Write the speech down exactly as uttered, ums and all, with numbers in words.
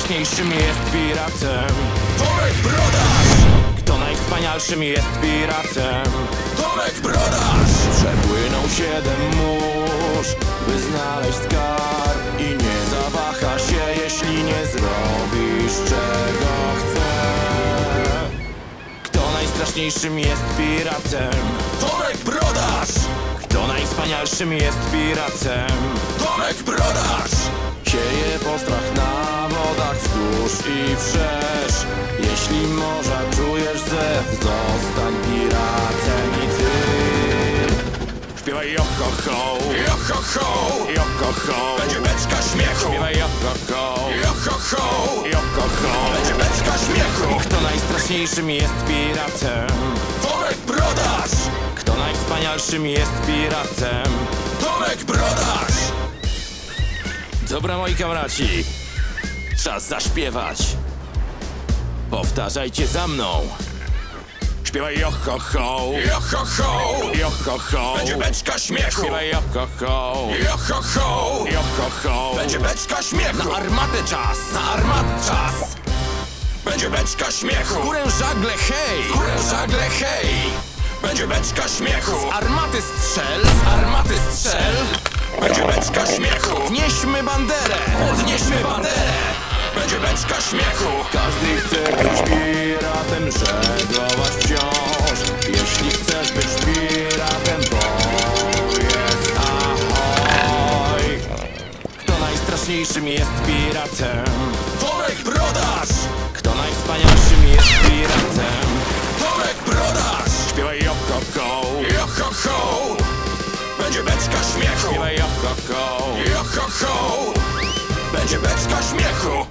najstraszniejszym jest piratem? Tomek Brodarz! Kto najwspanialszym jest piratem? Tomek Brodarz! Przepłynął siedem mórz, by znaleźć skarb i nie zawaha się, jeśli nie zrobisz czego chce. Kto najstraszniejszym jest piratem? Tomek Brodarz! Kto najwspanialszym jest piratem? Tomek Brodarz! Sieje postrach na wodach wzdłuż i wszerz. Jeśli morza czujesz zew, zostań piratem i ty. Śpiewaj joko ho, Joko ho! joko ho. Będzie beczka śmiechu! Śpiewaj joko ho, Joko ho! joko ho. Będzie beczka śmiechu! Kto najstraszniejszym jest piratem? Tomek Brodarz! Kto najwspanialszym jest piratem? Tomek Brodarz! Dobra, moi kamraci, czas zaśpiewać. Powtarzajcie za mną. Śpiewaj joko ho, Joko ho! joko ho. Będzie beczka śmiechu! Śpiewaj joko ho, Joko ho! joko ho. Będzie beczka śmiechu! Na armatę czas, na armatę czas. Będzie beczka śmiechu! W górę żagle hej, W górę żagle hej! Będzie beczka śmiechu! z armaty strzel, z armaty strzel. Będzie beczka śmiechu! Podnieśmy banderę, Podnieśmy banderę! Będzie beczka śmiechu! każdy chce być piratem, żeglować wciąż. Jeśli chcesz być piratem, powiedz ahoj. Kto najstraszniejszym jest piratem? Tomek Brodarz! Kto najwspanialszym jest piratem? Tomek Brodarz! Śpiewaj joko ho, Joko ho! Będzie beczka śmiechu! śpiewaj joko ho. Joko ho! Będzie beczka śmiechu!